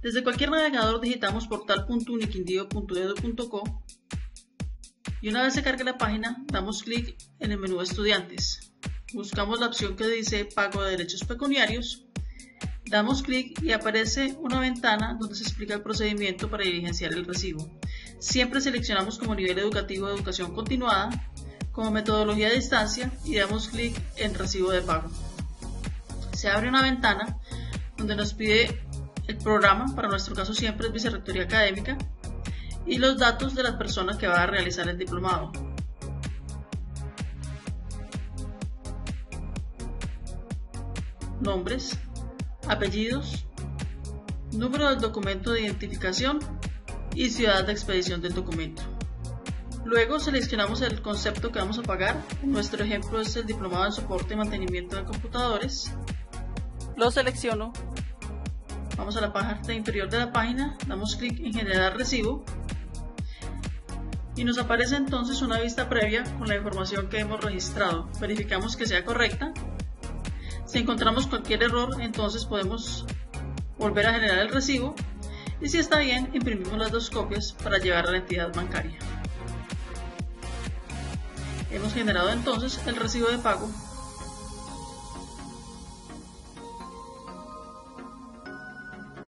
Desde cualquier navegador digitamos portal.uniquindío.edu.co y una vez se cargue la página, damos clic en el menú Estudiantes. Buscamos la opción que dice Pago de derechos pecuniarios, damos clic y aparece una ventana donde se explica el procedimiento para diligenciar el recibo. Siempre seleccionamos como nivel educativo de educación continuada, como metodología de distancia y damos clic en Recibo de pago. Se abre una ventana donde nos pide el programa, para nuestro caso siempre es Vicerrectoría Académica, y los datos de la persona que va a realizar el diplomado. Nombres, apellidos, número del documento de identificación y ciudad de expedición del documento. Luego seleccionamos el concepto que vamos a pagar. Nuestro ejemplo es el diplomado en soporte y mantenimiento de computadores. Lo selecciono. Vamos a la parte inferior de la página, damos clic en generar recibo y nos aparece entonces una vista previa con la información que hemos registrado. Verificamos que sea correcta. Si encontramos cualquier error, entonces podemos volver a generar el recibo y si está bien, imprimimos las 2 copias para llevar a la entidad bancaria. Hemos generado entonces el recibo de pago